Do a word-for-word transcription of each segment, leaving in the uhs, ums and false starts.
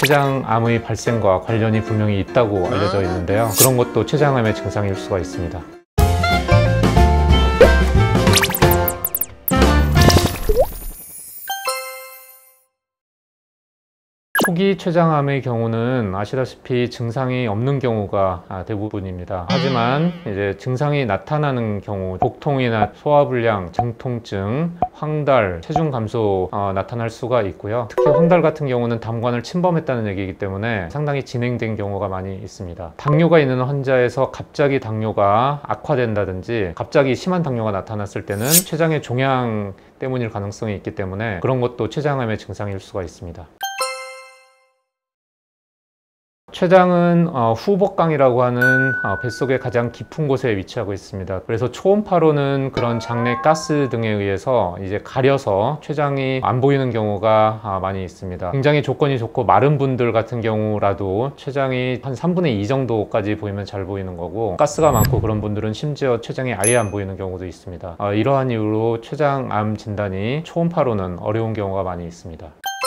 췌장암의 발생과 관련이 분명히 있다고 알려져 있는데요. 그런 것도 췌장암의 증상일 수가 있습니다. 초기 췌장암의 경우는 아시다시피 증상이 없는 경우가 대부분입니다. 하지만 이제 증상이 나타나는 경우, 복통이나 소화불량, 증통증, 황달, 체중 감소 어, 나타날 수가 있고요. 특히 황달 같은 경우는 담관을 침범했다는 얘기이기 때문에 상당히 진행된 경우가 많이 있습니다. 당뇨가 있는 환자에서 갑자기 당뇨가 악화된다든지 갑자기 심한 당뇨가 나타났을 때는 췌장의 종양 때문일 가능성이 있기 때문에 그런 것도 췌장암의 증상일 수가 있습니다. 췌장은 어, 후복강이라고 하는 어, 뱃속의 가장 깊은 곳에 위치하고 있습니다. 그래서 초음파로는 그런 장내 가스 등에 의해서 이제 가려서 췌장이 안 보이는 경우가 아, 많이 있습니다. 굉장히 조건이 좋고 마른 분들 같은 경우라도 췌장이 한 삼분의 이 정도까지 보이면 잘 보이는 거고, 가스가 많고 그런 분들은 심지어 췌장이 아예 안 보이는 경우도 있습니다. 어, 이러한 이유로 췌장암 진단이 초음파로는 어려운 경우가 많이 있습니다.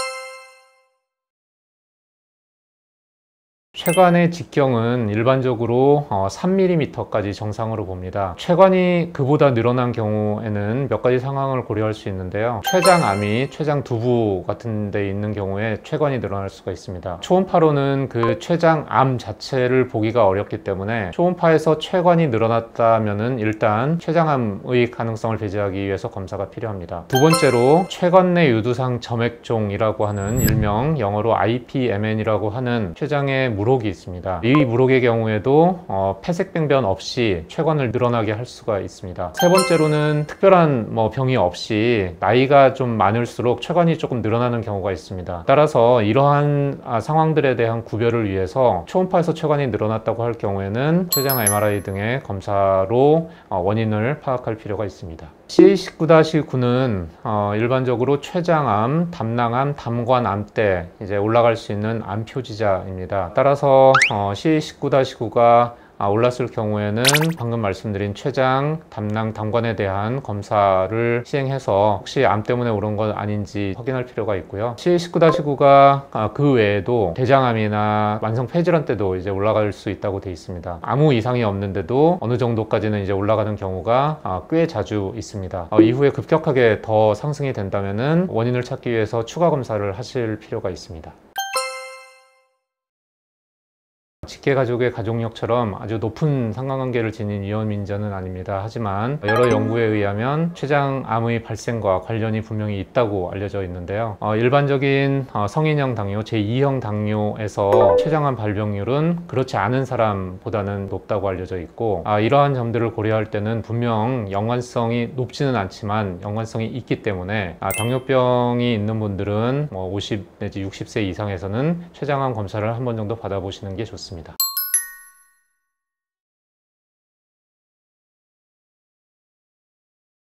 췌관의 직경은 일반적으로 삼 밀리미터까지 정상으로 봅니다. 췌관이 그보다 늘어난 경우에는 몇 가지 상황을 고려할 수 있는데요. 췌장암이 췌장 두부 같은 데 있는 경우에 췌관이 늘어날 수가 있습니다. 초음파로는 그 췌장암 자체를 보기가 어렵기 때문에 초음파에서 췌관이 늘어났다면 일단 췌장암의 가능성을 배제하기 위해서 검사가 필요합니다. 두 번째로 췌관 내 유두상 점액종이라고 하는 일명 영어로 아이피엠엔이라고 하는 췌장의 물혹이 있습니다. 이 물혹의 경우에도 어, 폐색병변 없이 췌관을 늘어나게 할 수가 있습니다. 세 번째로는 특별한 뭐 병이 없이 나이가 좀 많을수록 췌관이 조금 늘어나는 경우가 있습니다. 따라서 이러한 아, 상황들에 대한 구별을 위해서 초음파에서 췌관이 늘어났다고 할 경우에는 췌장 엠알아이 등의 검사로 어, 원인을 파악할 필요가 있습니다. 씨에이 십구 구는 어, 일반적으로 췌장암, 담낭암, 담관암 때 이제 올라갈 수 있는 암 표지자입니다. 따라서 어, 씨에이 십구 구가 아, 올랐을 경우에는 방금 말씀드린 췌장, 담낭, 담관에 대한 검사를 시행해서 혹시 암 때문에 오른 건 아닌지 확인할 필요가 있고요. 씨에이 십구 구가 아, 그 외에도 대장암이나 만성 폐질환 때도 이제 올라갈 수 있다고 되어 있습니다. 아무 이상이 없는데도 어느 정도까지는 이제 올라가는 경우가 아, 꽤 자주 있습니다. 어, 이후에 급격하게 더 상승이 된다면은 원인을 찾기 위해서 추가 검사를 하실 필요가 있습니다. 직계가족의 가족력처럼 아주 높은 상관관계를 지닌 위험인자는 아닙니다. 하지만 여러 연구에 의하면 췌장암의 발생과 관련이 분명히 있다고 알려져 있는데요. 어, 일반적인 어, 성인형 당뇨, 제이형 당뇨에서 췌장암 발병률은 그렇지 않은 사람보다는 높다고 알려져 있고, 아, 이러한 점들을 고려할 때는 분명 연관성이 높지는 않지만 연관성이 있기 때문에 아, 당뇨병이 있는 분들은 뭐 오십 내지 육십 세 이상에서는 췌장암 검사를 한 번 정도 받아보시는 게 좋습니다.